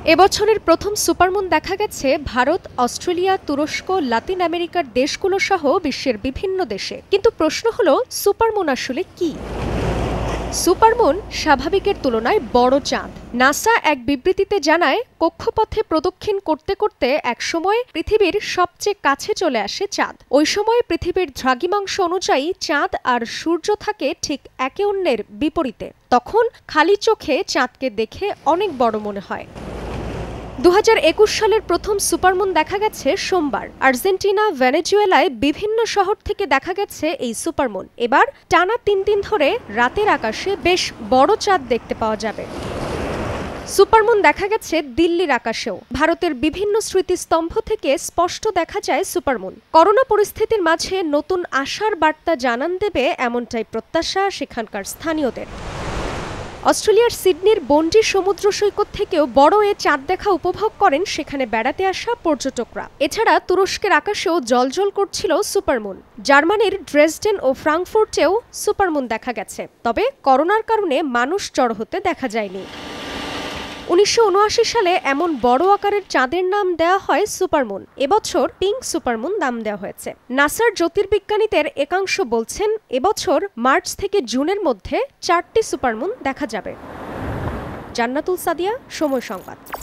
এবছরের প্রথম সুপারমুন দেখা গেছে ভারত, অস্ট্রেলিয়া, তুরস্ক, লাতিন আমেরিকার দেশগুলো সহ বিশ্বের বিভিন্ন দেশে। কিন্তু প্রশ্ন হলো, সুপারমুন আসলে কি? সুপারমুন স্বাভাবিকের তুলনায় বড় চাঁদ। নাসা এক বিবৃতিতে জানায়, কক্ষপথে প্রদক্ষিণ করতে করতে একসময় পৃথিবীর সবচেয়ে কাছে চলে আসে চাঁদ। ওই সময় পৃথিবীর দ্রাঘিমাংশ অনুযায়ী চাঁদ আর সূর্য থাকে ঠিক একে অন্যের বিপরীতে। তখন খালি চোখে চাঁদকে দেখে অনেক বড় মনে হয়। 2021 সালের প্রথম সুপারমুন দেখা গেছে সোমবার। আর্জেন্টিনা, ভেনেজুয়েলায় বিভিন্ন শহর থেকে দেখা গেছে এই সুপারমুন। এবার টানা 3 দিন ধরে রাতের আকাশে বেশ বড় চাঁদ দেখতে পাওয়া যাবে। সুপারমুন দেখা গেছে দিল্লির আকাশেও। ভারতের বিভিন্ন স্মৃতিস্তম্ভ থেকে স্পষ্ট দেখা যায় সুপারমুন। করোনা পরিস্থিতির মাঝে নতুন আশার বার্তা জানান দেবে এমনটাই প্রত্যাশা সেখানকার স্থানীয়দের। অস্ট্রেলিয়ার সিডনির বন্ডি সমুদ্র সৈকত থেকেও বড় এ চাঁদ দেখা উপভোগ করেন সেখানে বেড়াতে আসা পর্যটকরা। এছাড়া তুরস্কের আকাশেও জ্বলজ্বল করছিল সুপারমুন। জার্মানির ড্রেসডেন ও ফ্রাঙ্কফুর্টেও সুপারমুন দেখা গেছে, তবে করোনার কারণে মানুষ জড়ো হতে দেখা যায়নি। 1979 সালে এমন বড় আকারের চাঁদের নাম দেওয়া হয় সুপারমুন। এবছর পিঙ্ক সুপারমুন নাম দেওয়া হয়েছে। নাসার জ্যোতির্বিজ্ঞানীদের একাংশ বলছেন, এবছর মার্চ থেকে জুনের মধ্যে 4টি সুপারমুন দেখা যাবে। জান্নাতুল সাদিয়া, সময় সংবাদ।